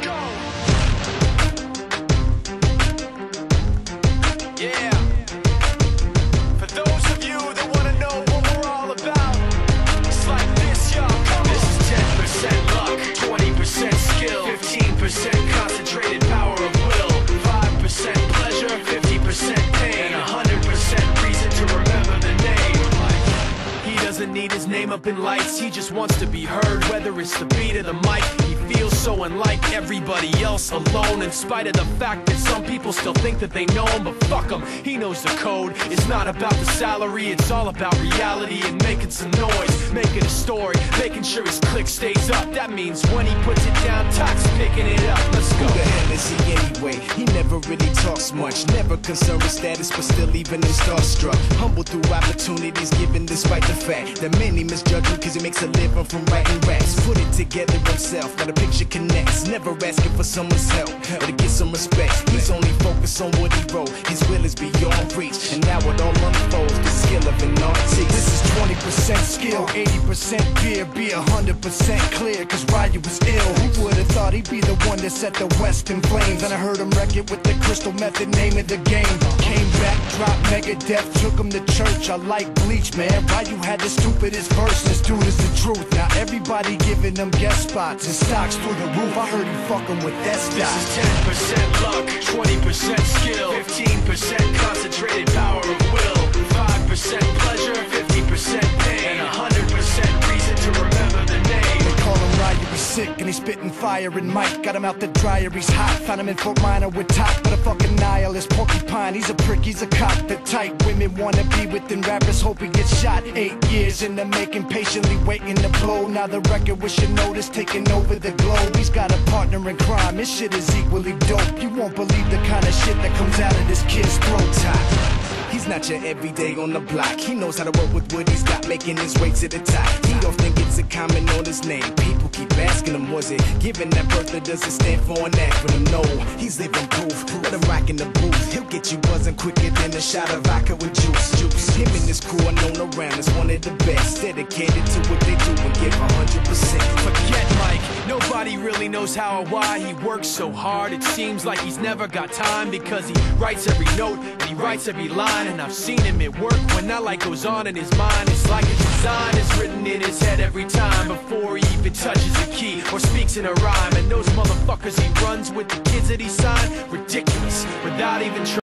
go. Yeah. For those of you that want to know what we're all about, it's like this, y'all. Come on. This is 10% luck, 20% skill, 15% concentrated power of will, 5% pleasure, 50% pain, and 100% reason to remember the name. He doesn't need his name up in lights, he just wants to be heard, whether it's the beat of the mic. He feels so unlike everybody else, alone, in spite of the fact that some people still think that they know him. But fuck him, he knows the code. It's not about the salary, it's all about reality and making some noise, making a story, making sure his click stays up. That means when he puts it down, Tox picking it up. Let's go. Who the hell is he anyway? He never really talks much, never concerned with status, but still even him starstruck. Humble through opportunities given despite the fact that many misjudge him cause he makes a living from writing raps. Put it together himself, now the picture connects, never asking for someone's help or to get some respect. He's only focused on what he wrote, his will is beyond reach, and now it all unfolds, the skill of an artist. This is 20% skill, 80% fear, be 100% clear, cause Ryu was ill. Who would've thought he'd be the one that set the West in flames? And I heard him wreck it with the Crystal Method, name of the game. Came back, dropped Megadeth, took him to church. I like Bleach, man. Ryu had the stupidest verse, this dude is the truth. Now everybody giving them guest spots and stocks through the roof. I heard he fucking with that stock. This is 10% luck, 20% skill, 15% concentrated power of will, 5% pleasure, 50% pain, and 100% reason to remember the name. They call him Ryu, he's sick and he's spitting fire. And Mike got him out the dryer, he's hot. Found him in Fort Minor with Top, but a fucking nihilist porcupine. He's a prick, he's a cock. The type women wanna be within rappers, hope he gets shot. 8 years in the making, patiently waiting to blow. Now the record with your notice taking over the globe. He's got a partner in crime, his shit is equally dope. You won't believe the kind of shit that comes out of this kid's throat. Top. He's not your everyday on the block. He knows how to work with what he's got, making his way to the top. He often gets a comment on his name. People keep asking him, was it given that birth or does it stand for an acronym? No, he's living proof. Let him rock in the booth. He'll get you buzzing quicker than a shot of vodka with juice. Him and his crew are known around as one of the best, dedicated to what they do and give 100%. Forget Mike, nobody really knows how or why he works so hard. It seems like he's never got time because he writes every note and he writes every line. And I've seen him at work when that light goes on in his mind. It's like a design is written in his head every time before he even touches a key or speaks in a rhyme. And those motherfuckers he runs with, the kids that he signed, ridiculous, without even trying.